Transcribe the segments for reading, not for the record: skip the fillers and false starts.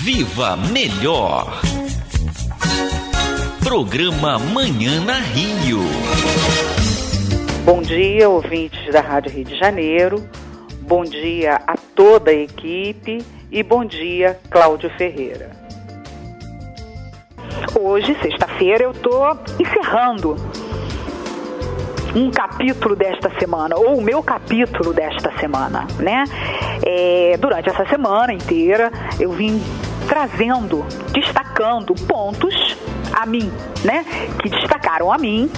Viva Melhor. Programa Manhã na Rio. Bom dia, ouvintes da Rádio Rio de Janeiro. Bom dia a toda a equipe e bom dia, Cláudio Ferreira. Hoje, sexta-feira, eu estou encerrando um capítulo desta semana, ou o meu capítulo desta semana, né? Durante essa semana inteira, eu vim trazendo, destacando pontos a mim, né? Que destacaram a mim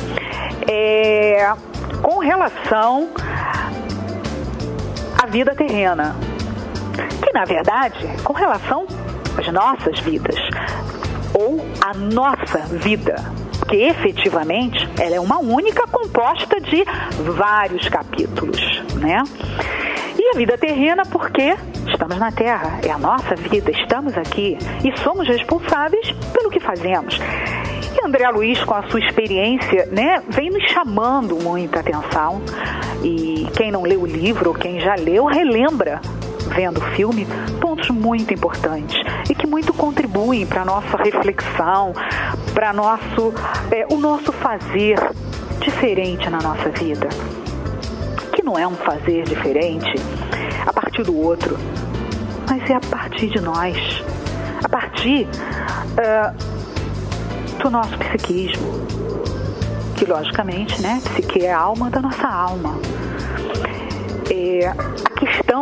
com relação à vida terrena. Que, na verdade, com relação às nossas vidas, ou à nossa vida, porque efetivamente ela é uma única composta de vários capítulos, né? E a vida terrena porque estamos na Terra, é a nossa vida, estamos aqui e somos responsáveis pelo que fazemos. E André Luiz, com a sua experiência, né, vem nos chamando muita atenção. E quem não leu o livro, ou quem já leu, relembra, vendo o filme, pontos muito importantes e que muito contribuem para a nossa reflexão, para o nosso fazer diferente na nossa vida. Que não é um fazer diferente a partir do outro, mas é a partir de nós, a partir do nosso psiquismo, que logicamente, né, psique é a alma da nossa alma. A questão,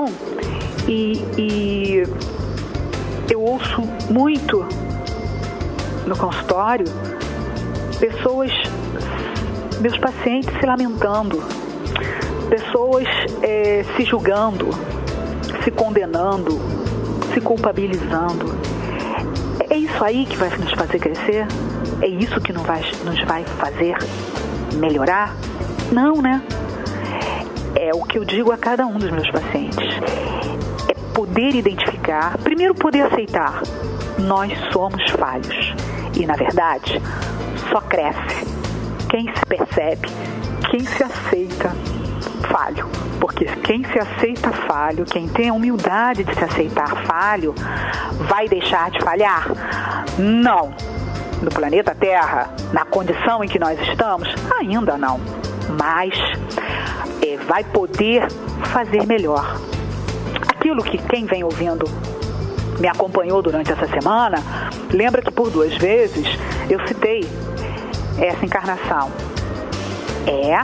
e eu ouço muito no consultório pessoas, meus pacientes se lamentando, pessoas se julgando, se condenando, se culpabilizando. É isso aí que vai nos fazer crescer? É isso que nos vai fazer melhorar? Não, né? É o que eu digo a cada um dos meus pacientes. É poder identificar, primeiro poder aceitar. Nós somos falhos. E, na verdade, só cresce quem se percebe, quem se aceita falho. Porque quem se aceita falho, quem tem a humildade de se aceitar falho, vai deixar de falhar? Não. No planeta Terra, na condição em que nós estamos, ainda não. Mas vai poder fazer melhor. Aquilo que quem vem ouvindo me acompanhou durante essa semana, lembra que por 2 vezes eu citei essa encarnação. É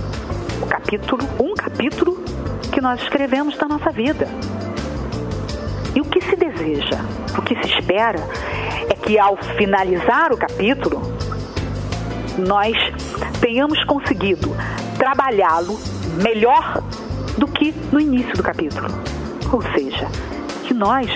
um capítulo que nós escrevemos da nossa vida. E o que se deseja, o que se espera, é que ao finalizar o capítulo, nós tenhamos conseguido trabalhá-lo melhor do que no início do capítulo. Ou seja, que nós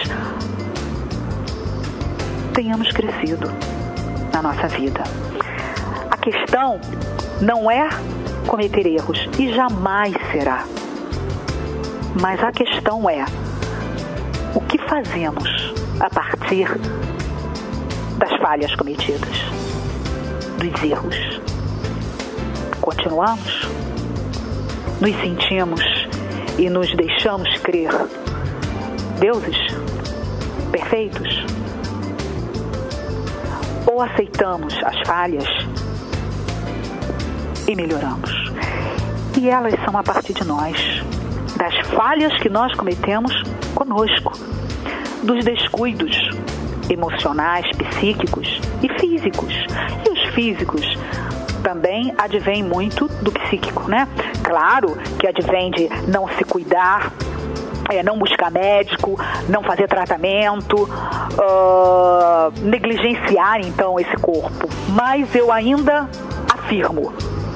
tenhamos crescido na nossa vida. A questão não é cometer erros, e jamais será. Mas a questão é o que fazemos a partir das falhas cometidas, dos erros. Continuamos? Nos sentimos e nos deixamos crer deuses perfeitos? Ou aceitamos as falhas e melhoramos? E elas são a partir de nós, das falhas que nós cometemos conosco, dos descuidos emocionais, psíquicos e físicos. E os físicos também advém muito do psíquico, né? Claro que advém de não se cuidar, não buscar médico, não fazer tratamento, negligenciar então esse corpo. Mas eu ainda afirmo,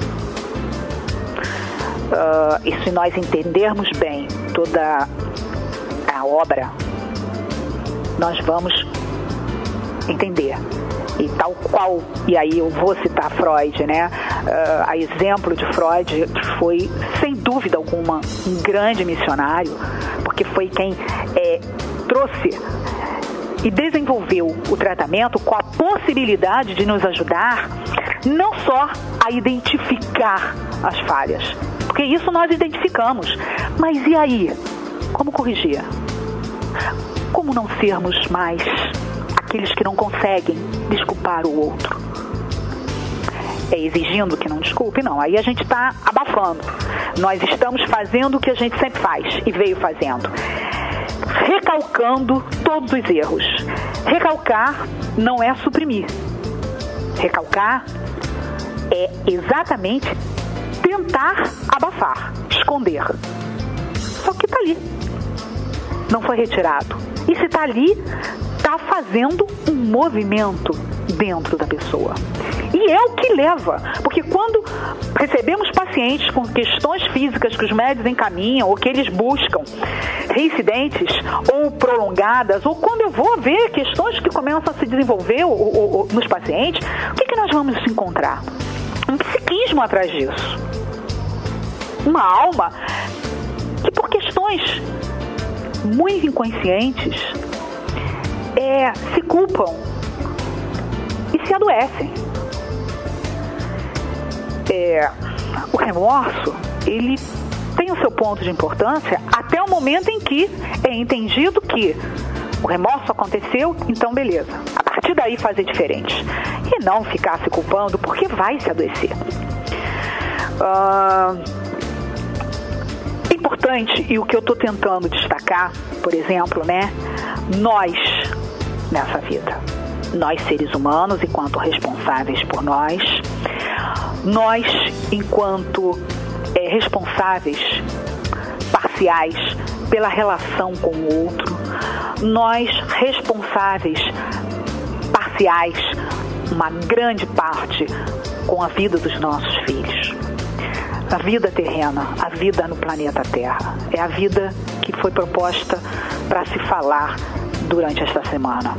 e se nós entendermos bem toda a obra, nós vamos entender. E tal qual, e aí eu vou citar Freud, né? A exemplo de Freud, que foi, sem dúvida alguma, um grande missionário, porque foi quem trouxe e desenvolveu o tratamento com a possibilidade de nos ajudar não só a identificar as falhas, porque isso nós identificamos, mas e aí? Como corrigir? como não sermos mais aqueles que não conseguem desculpar o outro? É exigindo que não desculpe? Não, aí a gente está abafando. Nós estamos fazendo o que a gente sempre faz e veio fazendo. Recalcando todos os erros. Recalcar não é suprimir. Recalcar é exatamente tentar abafar, esconder. Só que está ali. Não foi retirado. E se está ali, está fazendo um movimento dentro da pessoa. E é o que leva, porque quando recebemos pacientes com questões físicas que os médicos encaminham ou que eles buscam reincidentes ou prolongadas, ou quando eu vou ver questões que começam a se desenvolver nos pacientes, o que nós vamos encontrar? Um psiquismo atrás disso. Uma alma que por questões muito inconscientes se culpam e se adoecem. O remorso, ele tem o seu ponto de importância até o momento em que é entendido que o remorso aconteceu, então beleza. A partir daí fazer diferente. E não ficar se culpando porque vai se adoecer. Importante, e o que eu estou tentando destacar, por exemplo, nós, nessa vida, nós seres humanos, enquanto responsáveis por nós, enquanto responsáveis parciais pela relação com o outro, nós responsáveis parciais, uma grande parte, com a vida dos nossos filhos. A vida terrena, a vida no planeta Terra, é a vida que foi proposta para se falar durante esta semana.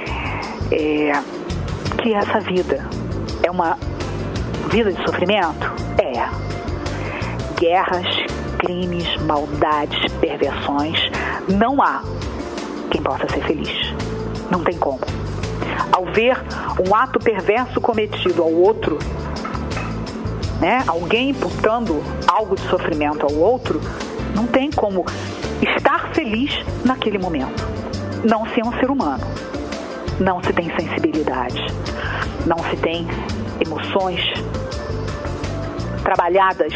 Que essa vida é uma vida de sofrimento? Guerras, crimes, maldades, perversões. Não há quem possa ser feliz. Não tem como. Ao ver um ato perverso cometido ao outro, alguém imputando algo de sofrimento ao outro, não tem como estar feliz naquele momento. Não se é um ser humano. Não se tem sensibilidade. Não se tem emoções trabalhadas.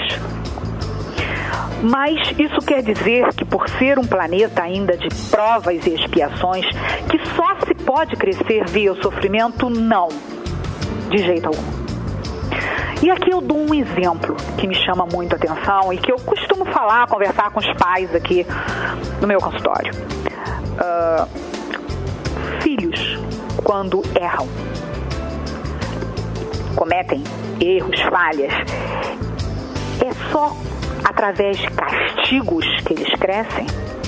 Mas isso quer dizer que, por ser um planeta ainda de provas e expiações, que só se pode crescer via o sofrimento? Não, de jeito algum. E aqui eu dou um exemplo que me chama muito a atenção e que eu costumo conversar com os pais aqui no meu consultório. Filhos, quando erram, cometem erros, falhas, é só através de castigos que eles crescem?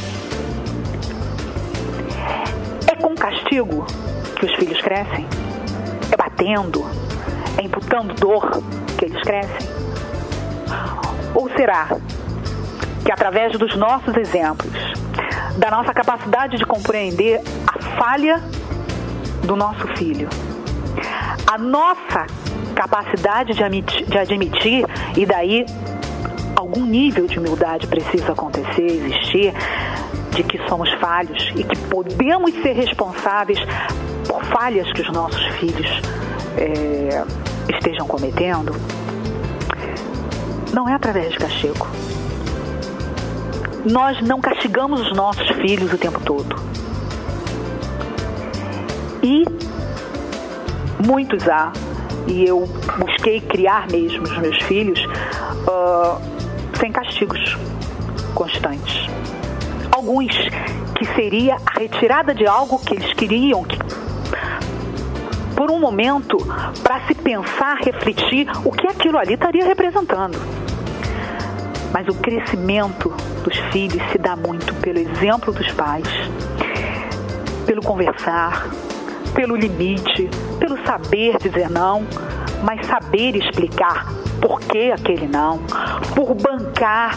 É com castigo que os filhos crescem? É batendo? É imputando dor que eles crescem? Ou será que através dos nossos exemplos, da nossa capacidade de compreender a falha do nosso filho, a nossa capacidade de admitir, e daí algum nível de humildade precisa acontecer, existir, de que somos falhos e que podemos ser responsáveis por falhas que os nossos filhos estejam cometendo? Não é através de castigo. Nós não castigamos os nossos filhos o tempo todo. E muitos há, e eu busquei criar mesmo os meus filhos sem castigos constantes. Alguns que seria a retirada de algo que eles queriam, por um momento, para se pensar, refletir o que aquilo ali estaria representando. Mas o crescimento dos filhos se dá muito pelo exemplo dos pais, pelo conversar, pelo limite, pelo saber dizer não, mas saber explicar por que aquele não, por bancar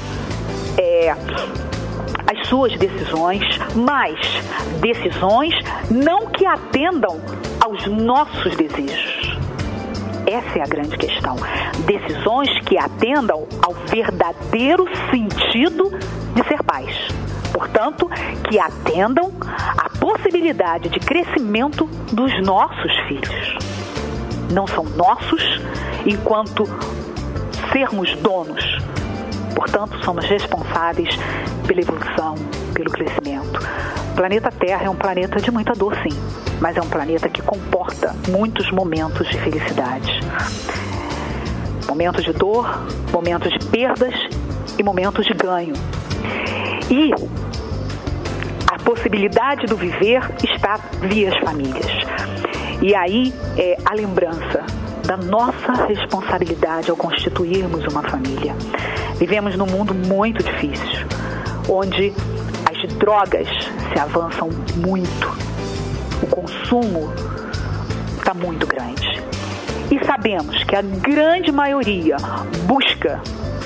as suas decisões, mas decisões não que atendam aos nossos desejos. Essa é a grande questão. Decisões que atendam ao verdadeiro sentido de ser pais. Portanto, que atendam à possibilidade de crescimento dos nossos filhos. Não são nossos enquanto sermos donos. Portanto, somos responsáveis pela evolução, pelo crescimento. O planeta Terra é um planeta de muita dor, sim, mas é um planeta que comporta muitos momentos de felicidade. Momentos de dor, momentos de perdas e momentos de ganho. E a possibilidade do viver está via as famílias. E aí é a lembrança da nossa responsabilidade ao constituirmos uma família. Vivemos num mundo muito difícil, onde as drogas se avançam muito, o consumo está muito grande. E sabemos que a grande maioria busca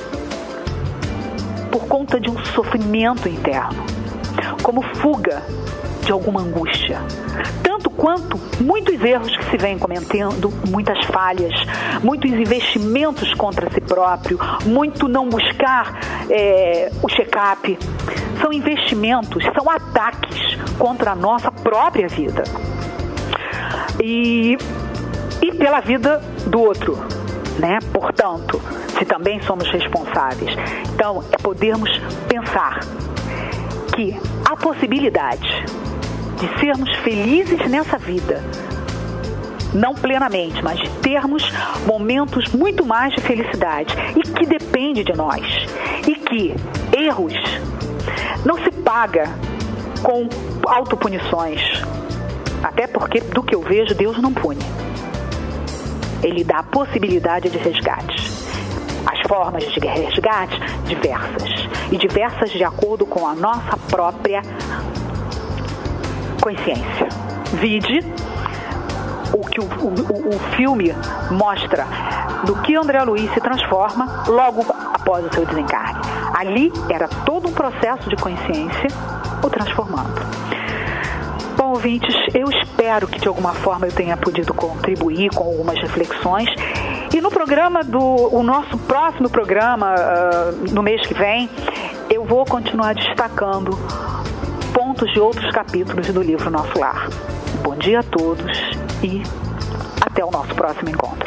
por conta de um sofrimento interno, como fuga de alguma angústia. Tanto quanto muitos erros que se vêm cometendo, muitas falhas, muitos investimentos contra si próprio, muito não buscar o check-up. São investimentos, são ataques contra a nossa própria vida. E pela vida do outro, né? Portanto, se também somos responsáveis. Então, é podermos pensar que a possibilidade de sermos felizes nessa vida, não plenamente, mas de termos momentos muito mais de felicidade, e que depende de nós, e que erros não se paga com autopunições, até porque, do que eu vejo, Deus não pune. Ele dá a possibilidade de resgate. As formas de resgate, diversas. E diversas de acordo com a nossa própria consciência. Vide o que o filme mostra do que André Luiz se transforma logo após o seu desencarne. Ali era todo um processo de consciência o transformando. Bom, ouvintes, eu espero que de alguma forma eu tenha podido contribuir com algumas reflexões. E no programa o nosso próximo programa, no mês que vem, eu vou continuar destacando pontos de outros capítulos do livro Nosso Lar. Bom dia a todos e até o nosso próximo encontro.